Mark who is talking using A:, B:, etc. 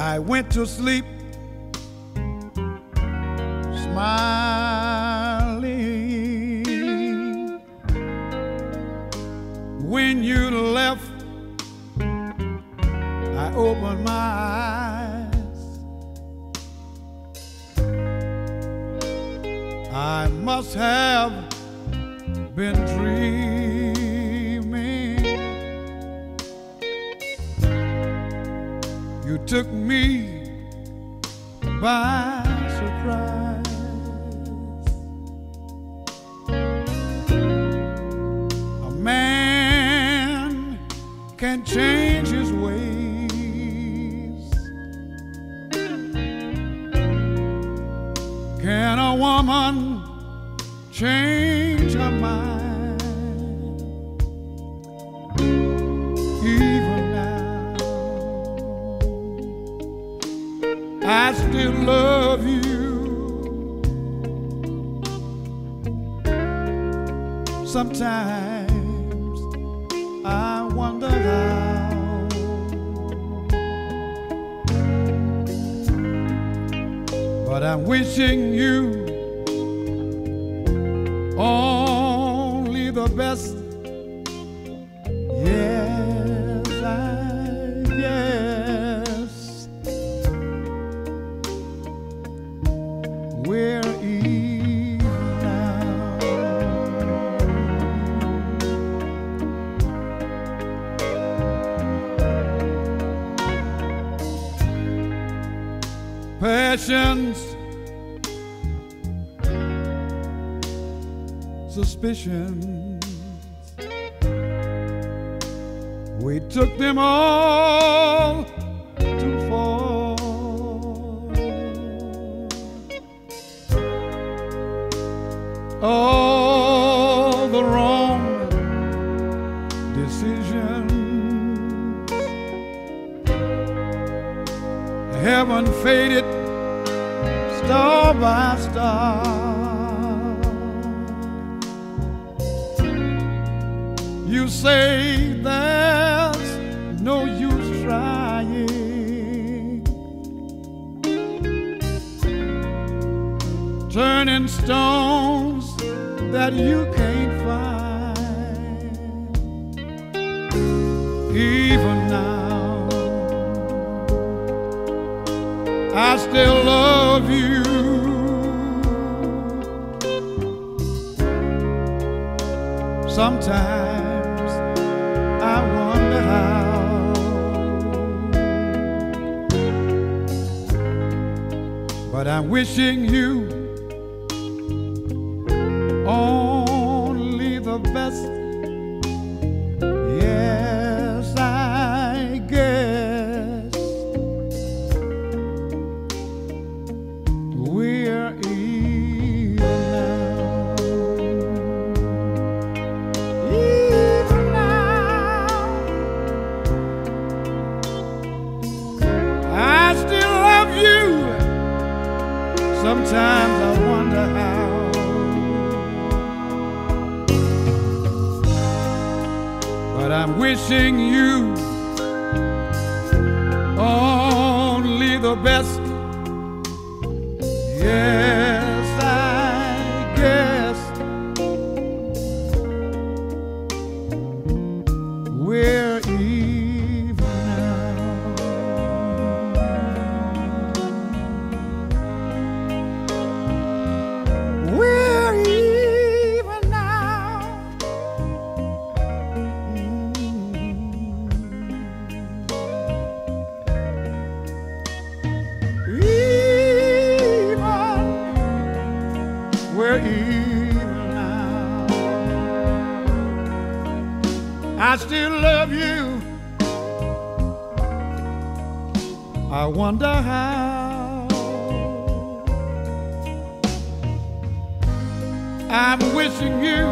A: I went to sleep smiling. When you left, I opened my eyes. I must have been dreaming. You took me by surprise. A man can change his ways. Can a woman change her mind? Even now, I still love you. Sometimes I wonder how. But I'm wishing you only the best. Yes, I guess we're even now. Passions, suspicions, we took them all too far. All the wrong decisions, heaven faded star by star. You say there's no use trying, turning stones that you can't find. Even now, I still love you. Sometimes I wonder how. But I'm wishing you only the best. Yes, I guess we're even now. Even now, I still love you. Sometimes I wonder how. But I'm wishing you only the best. Yes, I guess we're even now. We're even now. We're even now. I still love you. I wonder how. I'm wishing you